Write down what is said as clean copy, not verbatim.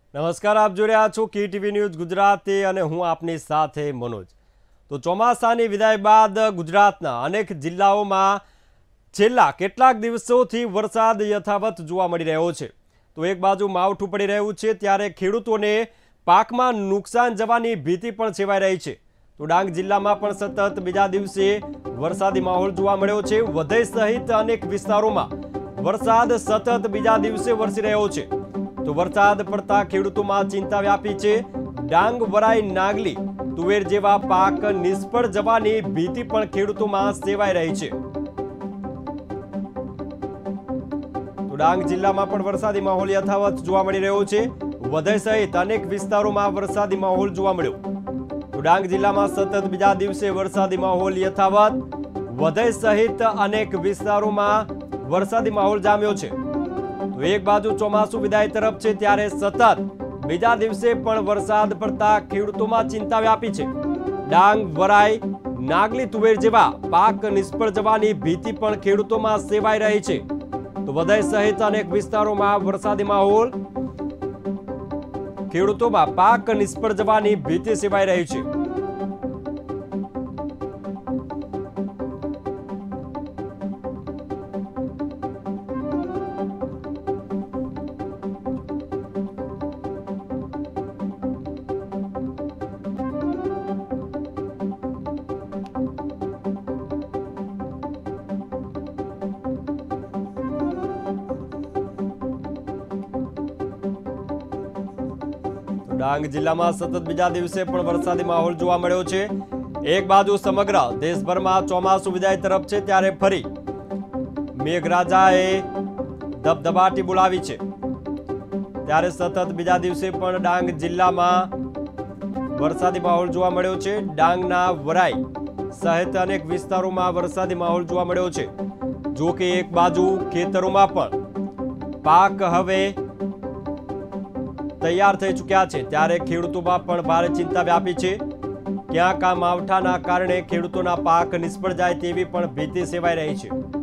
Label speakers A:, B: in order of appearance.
A: નમસ્કાર, આપ જોઈ રહ્યા છો KTV ન્યૂઝ ગુજરાતી અને હું આપની સાથે મનોજ। તો ચોમાસાની વિદાય બાદ ગુજરાતના અનેક જિલ્લાઓમાં છેલ્લા કેટલાક દિવસોથી વરસાદ યથાવત જોવા મળી રહ્યો છે। તો એક બાજુ માવઠું પડી રહ્યું છે ત્યારે ખેડૂતોને પાકમાં નુકસાન જવાની ભીતિ પણ છેવાઈ રહી છે। તો ડાંગ જિલ્લામાં પણ સતત બીજા દિવસે વરસાદી માહોલ જોવા મળ્યો છે। વધઈ સહિત અનેક વિસ્તારોમાં વરસાદ સતત બીજા દિવસે વરસી રહ્યો છે। તો વરસાદ પડતા ખેડૂતોમાં ચિંતા વ્યાપી છે। ડાંગ, વરાઈ, નાગલી, તુવેર જેવા પાક નિષ્ફળ જવાની ભીતિ પણ ખેડૂતોમાં સેવાઈ રહી છે। તો ડાંગ જિલ્લામાં પણ વરસાદી માહોલ યથાવત જોવા મળી રહ્યો છે। વધઈ સહિત અનેક વિસ્તારોમાં વરસાદી માહોલ જોવા મળ્યો। તો ડાંગ જિલ્લામાં સતત બીજા દિવસે વરસાદી માહોલ યથાવત, વધઈ સહિત અનેક વિસ્તારોમાં વરસાદી માહોલ જામ્યો છે। તો એક બાજુ ચોમાસું વિદાય તરફ છે ત્યારે સતત બીજા દિવસે પણ વરસાદ પડતા ખેડૂતોમાં ચિંતા વ્યાપી છે। ડાંગ, વરાઈ, નાગલી, તુવેર જેવા પાક નિષ્ફળ જવાની ભીતિ પણ ખેડૂતોમાં સેવાઈ રહી છે। તો વધઈ સહિત અનેક વિસ્તારોમાં વરસાદી માહોલ, ખેડૂતોમાં પાક નિષ્ફળ જવાની ભીતિ સેવાઈ રહી છે। ડાંગ જિલ્લામાં સતત બીજા દિવસે પણ વરસાદી માહોલ જોવા મળ્યો છે। એક બાજુ સમગ્ર દેશભરમાં ચોમાસું વિદાય તરફ છે ત્યારે ફરી મેઘરાજાએ ધબધબાટી બોલાવી છે। ત્યારે સતત બીજા દિવસે પણ ડાંગ જિલ્લામાં વરસાદી માહોલ જોવા મળ્યો છે। ડાંગના વરાઈ સહિત અનેક વિસ્તારોમાં વરસાદી માહોલ જોવા મળ્યો છે। જો કે એક બાજુ ખેતરોમાં પણ પાક હવે તૈયાર થઈ ચૂક્યા છે ત્યારે ખેડૂતોમાં પણ ભારે ચિંતા વ્યાપી છે। ક્યાંક આ માવઠાના કારણે ખેડૂતોના પાક નિષ્ફળ જાય તેવી પણ ભીતિ સેવાઈ રહી છે।